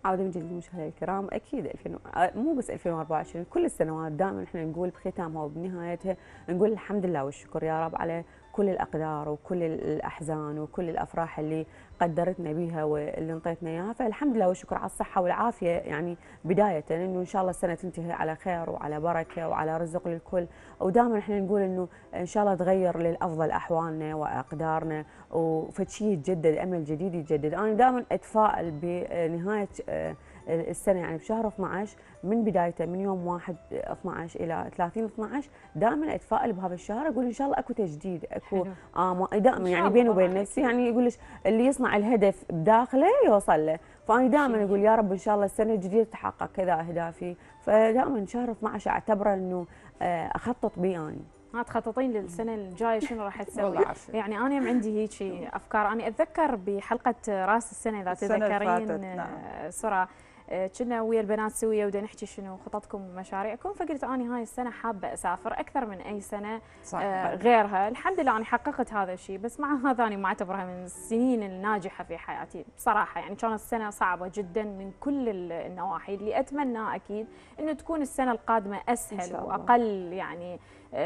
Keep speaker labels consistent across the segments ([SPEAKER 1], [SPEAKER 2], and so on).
[SPEAKER 1] عودة من جديد مشاهدينا الكرام. أكيد 2000 مو بس 2024، كل السنوات دائما احنا نقول بختامها وبنهايتها نقول الحمد لله والشكر يا رب على كل الأقدار وكل الأحزان وكل الأفراح اللي قدرتنا بها واللي انطيتنا إياها، فالحمد لله والشكر على الصحة والعافية. يعني بداية إنه إن شاء الله السنة تنتهي على خير وعلى بركة وعلى رزق للكل، ودائما احنا نقول إنه إن شاء الله تغير للأفضل أحوالنا وأقدارنا وفتشي يتجدد، أمل جديد يتجدد. أنا دائما أتفائل بنهاية السنه، يعني بشهر 12 من بدايته من يوم 1 12 الى 30 12 دائما اتفائل بهذا الشهر، اقول ان شاء الله اكو تجديد، اكو دائما يعني بيني وبين نفسي يعني يقول اللي يصنع الهدف بداخله يوصل له، فانا دائما اقول يا رب ان شاء الله السنه الجديده تتحقق كذا اهدافي. فدائما شهر 12 اعتبره انه اخطط بيه اني.
[SPEAKER 2] ما تخططين للسنه الجايه شنو راح تسوي؟ يعني انا عندي هيك افكار. انا اتذكر بحلقه راس السنه اذا تتذكرين سرى كنا ويا البنات سويه ودا نحكي شنو خططكم ومشاريعكم، فقلت اني هاي السنه حابه اسافر اكثر من اي سنه غيرها. الحمد لله انا حققت هذا الشيء، بس مع هذا انا ما اعتبرها من السنين الناجحه في حياتي بصراحه. يعني كانت السنه صعبه جدا من كل النواحي. اللي اتمناه اكيد انه تكون السنه القادمه اسهل واقل يعني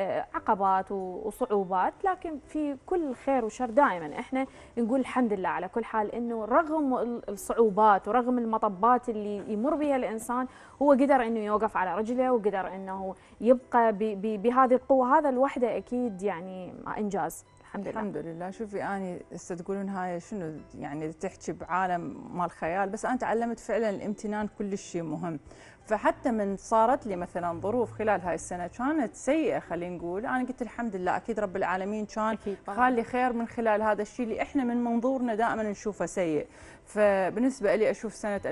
[SPEAKER 2] عقبات وصعوبات، لكن في كل خير وشر دائما احنا نقول الحمد لله على كل حال، انه رغم الصعوبات ورغم المطبات اللي يمر بها الانسان هو قدر انه يوقف على رجله وقدر انه يبقى بهذه القوه. هذا لوحده اكيد يعني انجاز. الحمد لله.
[SPEAKER 3] الحمد لله. شوفي اني هسه تقولون هاي شنو يعني تحكي بعالم مال خيال، بس انا تعلمت فعلا الامتنان كل شيء مهم. فحتى من صارت لي مثلا ظروف خلال هاي السنه كانت سيئه خلينا نقول، انا قلت الحمد لله اكيد رب العالمين كان خالي خير من خلال هذا الشيء اللي احنا من منظورنا دائما نشوفه سيء. فبالنسبه لي اشوف سنه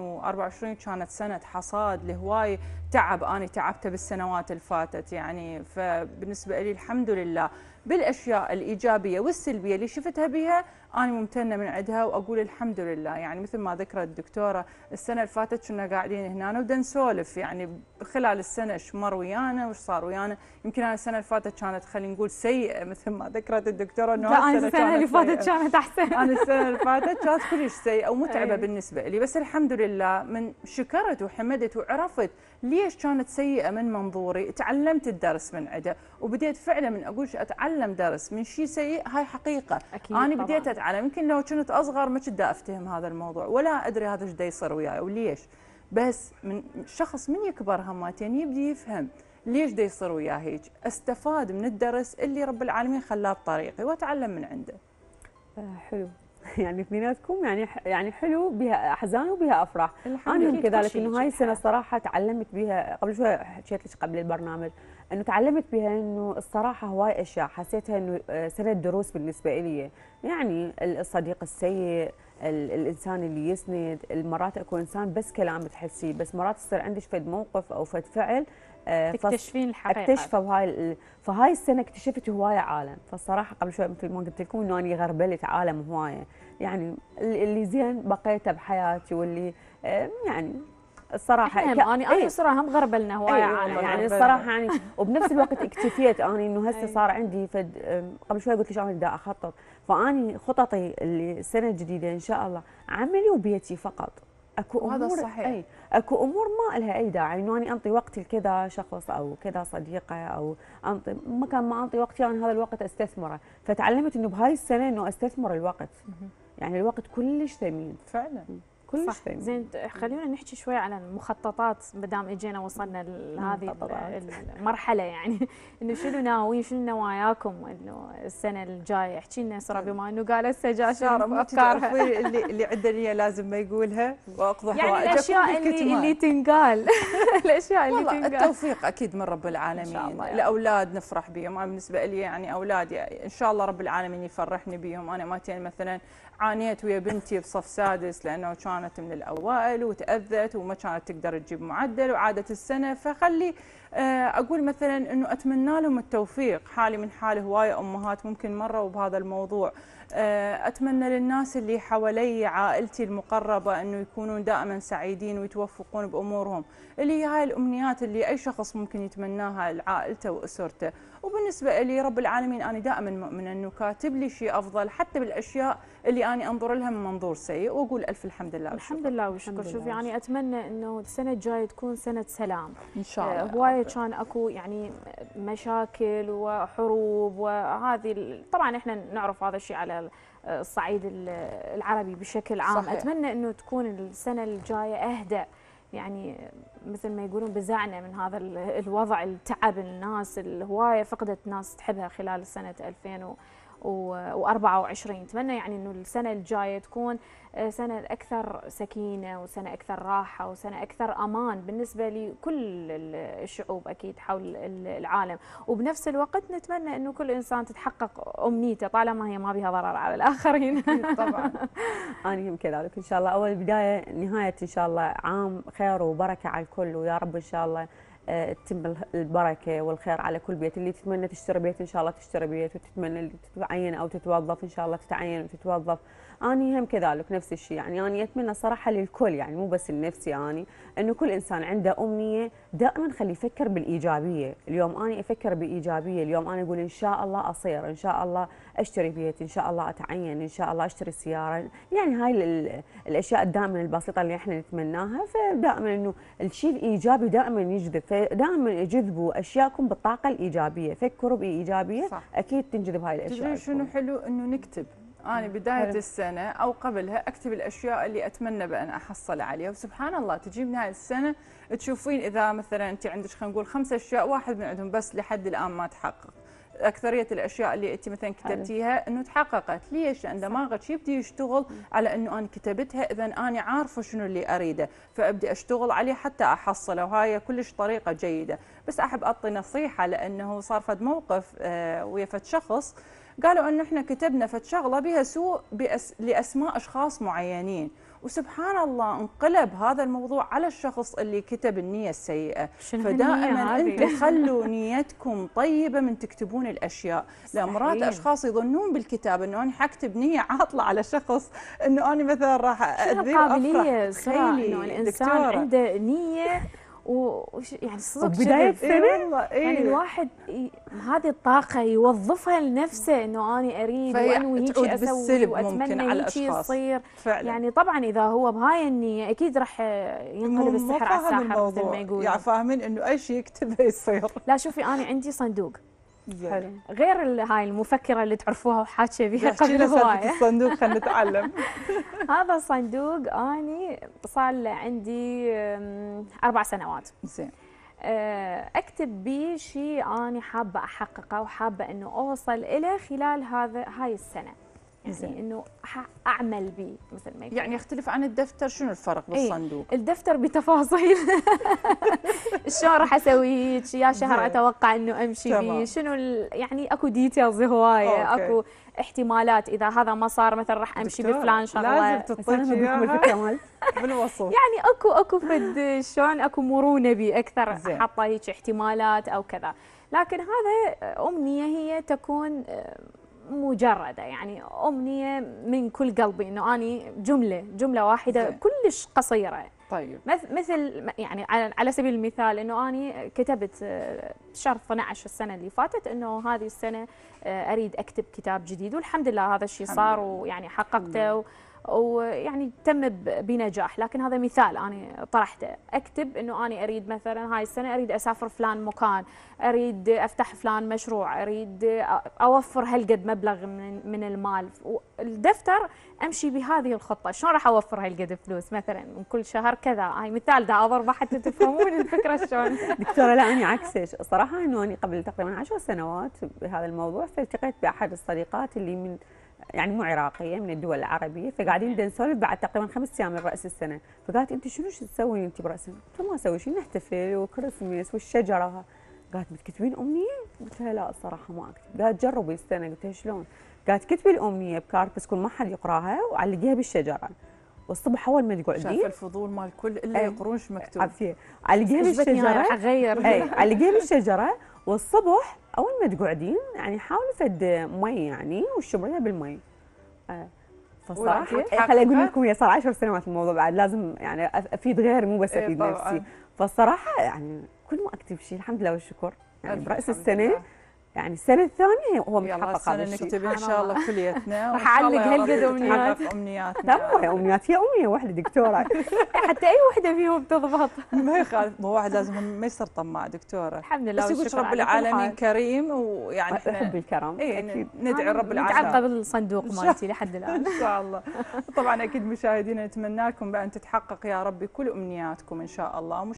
[SPEAKER 3] 2024 كانت سنه حصاد لهواي تعب انا تعبته بالسنوات اللي فاتت يعني. فبالنسبه لي الحمد لله بالاشياء الايجابيه والسلبيه اللي شفتها بها انا ممتنه من عندها واقول الحمد لله. يعني مثل ما ذكرت الدكتوره السنه اللي فاتت كنا قاعدين هنا وبدنا نسولف يعني خلال السنه ايش مر ويانا وايش صار ويانا. يمكن انا السنه اللي فاتت كانت خلينا نقول سيئه مثل ما ذكرت الدكتوره انه
[SPEAKER 2] لا انا السنه اللي فاتت كانت احسن.
[SPEAKER 3] انا السنه اللي فاتت كانت كلش سيئه ومتعبه بالنسبه لي، بس الحمد لله من شكرت وحمدت وعرفت ليش كانت سيئه من منظوري، تعلمت الدرس من عندها وبديت فعلا من اقول اتعلم درس من شيء سيء. هاي حقيقه انا بديت اتعلم. يمكن لو كنت اصغر ما كنت افتهم هذا الموضوع ولا ادري هذا ايش دا يصير وياي وليش، بس من شخص من يكبر هماتين يبدي يفهم ليش دا يصير وياه هيك، استفاد من الدرس اللي رب العالمين خلاه بطريقي واتعلم من عنده.
[SPEAKER 1] حلو. يعني اثنيناتكم يعني حلو، بها احزان وبها افراح. انا كذلك انه هاي السنه صراحه تعلمت بها. قبل شوي حكيت لك قبل البرنامج انه تعلمت بها انه الصراحه هواي اشياء حسيتها انه سنه دروس بالنسبه لي. يعني الصديق السيء، الانسان اللي يسند، مرات اكو انسان بس كلام بتحسيه، بس مرات يصير عندك فد موقف او فد فعل
[SPEAKER 2] تكتشفين الحقيقه.
[SPEAKER 1] اكتشفه فهاي السنه اكتشفت هوايه عالم. فالصراحه قبل شوي مثل ما قلت لكم انه انا غربلت عالم هوايه. يعني اللي زين بقيته بحياتي واللي يعني الصراحه
[SPEAKER 2] انا صراحه هم غربلنا هوايه عالم
[SPEAKER 1] يعني الصراحه يعني وبنفس الوقت اكتفيت اني انه هسه صار عندي قبل شوي قلت لك انا بدي اخطط. فاني خططي اللي السنه الجديده ان شاء الله عملي وبيتي فقط. اكو امور
[SPEAKER 3] صحيح.
[SPEAKER 1] اكو امور ما لها اي داعي انه اني انطي وقتي لكذا شخص او كذا صديقه او انطي مكان ما انطي وقتي انا هذا الوقت استثمره. فتعلمت انه بهاي السنه انه استثمر الوقت. يعني الوقت كلش ثمين
[SPEAKER 3] فعلا
[SPEAKER 1] كلش ثمين.
[SPEAKER 2] زين خلينا نحكي شوي على المخططات ما دام اجينا وصلنا لهذه المرحله. يعني انه شنو ناويين شنو نواياكم انه السنه الجايه؟ احكي لنا ساره بما انه قال هسه جاشة افكارها
[SPEAKER 3] اللي عنده نيه لازم ما يقولها واقضح
[SPEAKER 2] يعني الاشياء اللي تنقال. الاشياء اللي تنقال
[SPEAKER 3] التوفيق اكيد من رب العالمين. الاولاد نفرح بهم. انا بالنسبه لي يعني اولادي ان شاء الله رب العالمين يفرحني بهم. انا ماتين مثلا عانيت ويا بنتي بصف سادس لانه كانت من الاوائل وتاذت وما كانت تقدر تجيب معدل وعادت السنه. فخلي اقول مثلا انه اتمنى لهم التوفيق. حالي من حال هوايه امهات ممكن مروا بهذا الموضوع. اتمنى للناس اللي حوالي عائلتي المقربه انه يكونون دائما سعيدين ويتوفقون بامورهم، اللي هي هاي الامنيات اللي اي شخص ممكن يتمناها لعائلته واسرته. وبالنسبه لي رب العالمين انا دائما مؤمنه انه كاتب لي شيء افضل حتى بالاشياء اللي انا انظر لها من منظور سيء، واقول الف الحمد لله والشكر.
[SPEAKER 2] الحمد لله والشكر. شوفي يعني اتمنى انه السنه الجايه تكون سنه سلام
[SPEAKER 3] ان شاء الله.
[SPEAKER 2] هوايه كان اكو يعني مشاكل وحروب، وهذه طبعا احنا نعرف هذا الشيء على الصعيد العربي بشكل عام. صحيح. اتمنى انه تكون السنه الجايه اهدى، يعني مثل ما يقولون بزعنا من هذا الوضع التعب. الناس الهوايه فقدت ناس تحبها خلال سنه 2024. اتمنى يعني انه السنه الجايه تكون سنه اكثر سكينه، وسنه اكثر راحه، وسنه اكثر امان بالنسبه لكل الشعوب اكيد حول العالم. وبنفس الوقت نتمنى انه كل انسان تتحقق امنيته طالما هي ما بها ضرر على الاخرين.
[SPEAKER 3] طبعا.
[SPEAKER 1] انا هم كذلك ان شاء الله. اول بدايه نهايه ان شاء الله عام خير وبركه على الكل، ويا رب ان شاء الله تتم البركه والخير على كل بيت. اللي تتمنى تشتري بيت ان شاء الله تشتري بيت، وتتمنى اللي تتعين او تتوظف ان شاء الله تتعين وتتوظف. اني هم كذلك نفس الشيء، يعني اني اتمنى صراحه للكل، يعني مو بس لنفسي اني، انه كل انسان عنده امنيه دائما خليه يفكر بالايجابيه. اليوم اني افكر بايجابيه، اليوم انا اقول ان شاء الله اصير، ان شاء الله اشتري بيت، ان شاء الله اتعين، ان شاء الله اشتري سياره. يعني هاي الاشياء دائما البسيطه اللي احنا نتمناها. فدائما انه الشيء الايجابي دائما يجذب، فدائما جذبوا اشياءكم بالطاقه الايجابيه، فكروا بايجابيه. صح. اكيد تنجذب هاي الاشياء.
[SPEAKER 3] تدري شنو حلو؟ انه نكتب. أنا بداية السنة أو قبلها أكتب الأشياء اللي أتمنى بأن أحصل عليها، وسبحان الله تجي بنهاية السنة تشوفين إذا مثلا أنت عندك خلينا نقول 5 أشياء، واحد من عندهم بس لحد الآن ما تحقق. أكثرية الأشياء اللي أنت مثلا كتبتيها إنه تحققت. ليش؟ لأن دماغك يبدي يشتغل على إنه أنا كتبتها، إذا أنا عارفة شنو اللي أريده، فأبدي أشتغل عليه حتى أحصله، وهاي كلش طريقة جيدة. بس أحب أعطي نصيحة، لأنه صار فد موقف ويا فد شخص قالوا انه احنا كتبنا فد شغله بها سوء لاسماء اشخاص معينين، وسبحان الله انقلب هذا الموضوع على الشخص اللي كتب النية السيئة. فدائما انتم خلوا نيتكم طيبة من تكتبون الاشياء. لان مرات اشخاص يظنون بالكتاب انه انا حكتب نية عاطلة على شخص، انه انا مثلا راح اذيب
[SPEAKER 2] قابلية انه الانسان عنده نية يعني صدق
[SPEAKER 1] بداية السنة
[SPEAKER 2] يعني الواحد هذه الطاقة يوظفها لنفسه، انه انا اريد وانوي هيك اسوي واتمنى هيك يصير. يعني طبعا اذا هو بهاي النية اكيد راح ينقلب السحر على الساحر مثل ما يقولون.
[SPEAKER 3] يعني فاهمين انه اي شيء يكتبه يصير.
[SPEAKER 2] لا شوفي انا عندي صندوق غير هاي المفكرة اللي تعرفوها وحاكيه بها قبل هواية.
[SPEAKER 3] الصندوق خلينا نتعلم.
[SPEAKER 2] هذا الصندوق اني صار له عندي 4 سنوات.
[SPEAKER 3] زين.
[SPEAKER 2] اكتب بيه شيء اني حابه احققه وحابه انه اوصل اليه خلال هاي السنه. يعني انه اعمل بيه مثل ما يقول.
[SPEAKER 3] يعني يختلف عن الدفتر، شنو الفرق بالصندوق؟
[SPEAKER 2] الدفتر بتفاصيل شلون راح اسوي هيك، يا شهر اتوقع انه امشي بيه، شنو يعني اكو ديتيلز هوايه، اكو احتمالات اذا هذا ما صار مثلا راح امشي بفلان شغله.
[SPEAKER 3] لازم تطيش اياها بالوصف.
[SPEAKER 2] يعني اكو فد شلون اكو مرونه بيه اكثر، حاطه هيك احتمالات او كذا. لكن هذا امنيه هي تكون مجردة، يعني أمنية من كل قلبي، إنه أني جملة واحدة كلش قصيرة.
[SPEAKER 3] طيب.
[SPEAKER 2] مثل يعني على سبيل المثال إنه أني كتبت شهر 12 السنة اللي فاتت إنه هذه السنة أريد أكتب كتاب جديد، والحمد لله هذا الشيء صار ويعني حققته ويعني تم بنجاح. لكن هذا مثال أنا طرحته. أكتب إنه أنا أريد مثلا هاي السنة أريد أسافر فلان مكان، أريد أفتح فلان مشروع، أريد أوفر هالقد مبلغ من المال. والدفتر أمشي بهذه الخطة، شلون راح أوفر هالقد فلوس مثلا من كل شهر كذا. هاي مثال دا أضربه حتى تفهمون الفكرة شلون.
[SPEAKER 1] دكتورة لا أنا عكسك صراحة، إنه أنا قبل تقريبا 10 سنوات بهذا الموضوع، فالتقيت بأحد الصديقات اللي من يعني مو عراقيه من الدول العربيه، فقاعدين نسولف بعد تقريبا 5 ايام من راس السنه، فقالت انت شنو تسوين انت براس السنه؟ قلت ما اسوي شيء، نحتفل وكريسماس والشجره. قالت بتكتبين امنيه؟ قلت لها لا الصراحه ما اكتب. قالت جربي السنه. قلت لها شلون؟ قالت كتبي الامنيه بكارت بس كل ما حد يقراها وعلقيها بالشجره، والصبح اول ما تقعدين
[SPEAKER 3] شايفه الفضول مال الكل الا يقرون شو مكتوب.
[SPEAKER 1] عافيه. علقيها بالشجره،
[SPEAKER 2] اغير
[SPEAKER 1] علقيها بالشجره، والصبح اول ما تقعدين يعني حاولي فد مي يعني وشبريها بالمي. فالصراحه خليني اقول لكم هي صار 10 سنوات الموضوع، بعد لازم يعني افيد غيري مو بس افيد نفسي. فالصراحه يعني كل ما اكتب شيء الحمد لله والشكر يعني براس السنه يعني السنه الثانيه هو
[SPEAKER 3] يلا
[SPEAKER 1] متحقق هذا
[SPEAKER 3] السنه
[SPEAKER 1] الشيء.
[SPEAKER 3] نكتب ان شاء الله كليتنا
[SPEAKER 2] راح اعلق هالقد امنيات.
[SPEAKER 3] تحقق امنياتنا.
[SPEAKER 1] لا مو امنيات، هي امنيه واحده دكتوره.
[SPEAKER 2] حتى اي وحده فيهم تضبط.
[SPEAKER 3] ما يخالف، مو واحد لازم ما يصير طماع دكتوره.
[SPEAKER 2] الحمد لله
[SPEAKER 3] بس يقول رب العالمين كريم، ويعني
[SPEAKER 1] احب الكرم.
[SPEAKER 3] اكيد ندعي رب العالمين.
[SPEAKER 2] نتعقب الصندوق مالتي لحد الان
[SPEAKER 3] ان شاء الله. طبعا اكيد مشاهدينا نتمنى لكم بان تتحقق يا ربي كل امنياتكم ان شاء الله.